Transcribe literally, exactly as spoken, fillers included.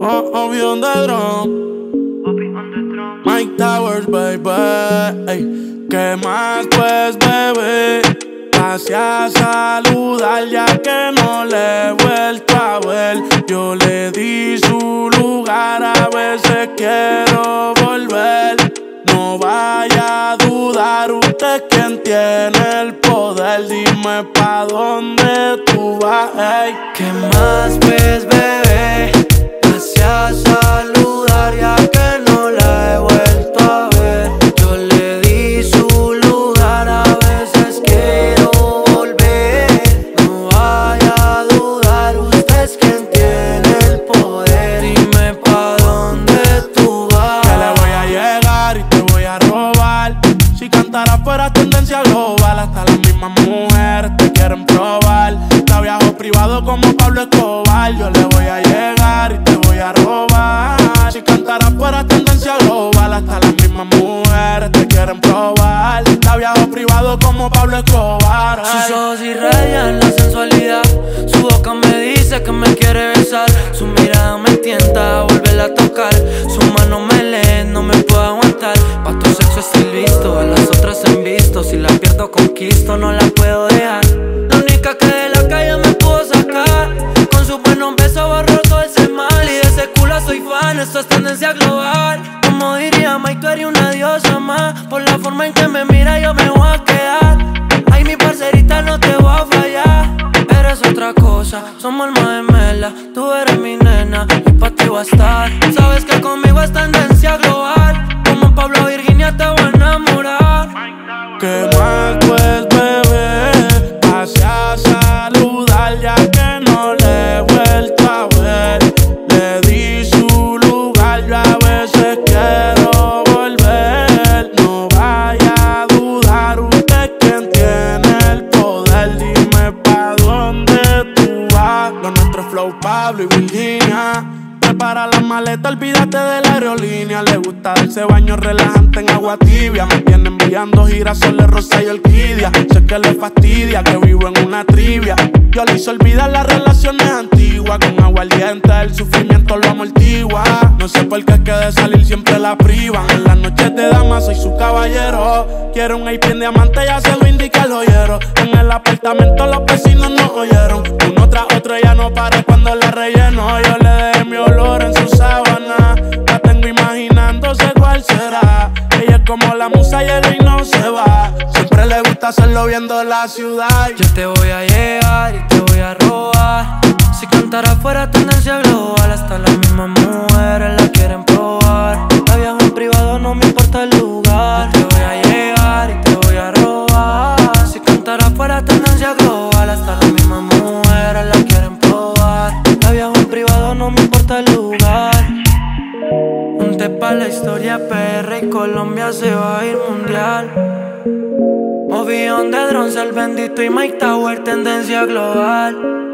Oh, Obi on the drum. Mike Towers, baby. Ey, ¿qué más pues, bebé? Pase a saludar ya que no le he vuelto a ver. Yo le di su lugar, a veces quiero volver. No vaya a dudar, usted quien tiene el poder. Dime pa' dónde tú vas, ey. ¿Qué más pues, bebé? Pase a saludar ya que no la he vuelto a ver. Yo le di su lugar, a veces quiero volver. No vaya a dudar, usted es quien tiene el poder. Dime pa' dónde tú vas. Que le voy a llegar y te voy a robar. Si cantaras fuera tendencia global, hasta las mismas mujeres te quieren probar. La viajo privado como Pablo Escobar. Yo le voy a llegar y te voy a robar. Si cantaras fuera tendencia global, hasta las mismas mujeres te quieren probar. La viajo privado como Pablo Escobar. Sus ojos irradian la sensualidad. Su boca me dice que me quiere besar. Su mirada me tienta a volverla a tocar. Su mano me lee, no me puedo aguantar. Pa' tu sexo estoy listo, a las otras en visto. Si la pierdo conquisto, no la puedo dejar. La única que de la calle me pudo sacar. Con su buenos besos borró todo ese mal. Y de ese culo soy fan, esto es tendencia global. Como diría Mike, tú eres una diosa más. Por la forma en que me mira yo me voy a quedar. Ay, mi parcerita, no te voy a fallar. Eres otra cosa, somos alma gemela. Tú eres mi nena y pa' ti voy a estar. Sabes que conmigo es tendencia global. Como Pablo Virginia te voy a enamorar. ¿Qué más pues, bebé? Pase a saludar ya que no le he vuelto a ver. Le di su lugar, yo a veces quiero volver. No vaya a dudar, usted quien tiene el poder. Dime pa' dónde tú vas. Lo nuestro es Flow, Pablo y Virginia. Prepara la maleta, olvídate de la aerolínea. Le gusta darse baño relajante en agua tibia. Me tiene enviando girasoles, rosa y orquídea. Sé que le fastidia que vivo en una trivia. Yo le hice olvidar las relaciones antiguas. Con aguardiente el sufrimiento lo amortigua. No sé por qué es que de salir siempre la privan. En las noches de dama soy su caballero. Quiere un A P en diamante, ya se lo indica el joyero. En el apartamento los vecinos nos oyeron. Uno tras otro ya no para cuando la relleno. Yo le dejé mi olor en su sábana. La tengo imaginándose cuál será. Ella es como la musa llega y no se va. Siempre le gusta hacerlo viendo la ciudad. Yo te voy a llegar y te voy a robar. Si cantara fuera tendencia global, hasta las mismas mujeres la quieren probar. La viajo en privado, no me importa el lugar. Yo te voy a llegar y te voy a robar. Si cantara fuera tendencia global, hasta las mismas mujeres la quieren probar. La viajo en privado, no me importa el lugar. Un té pa' la historia, P R y Colombia se va a ir mundial. Obi on the drums, el bendito y Mike Tower, tendencia global.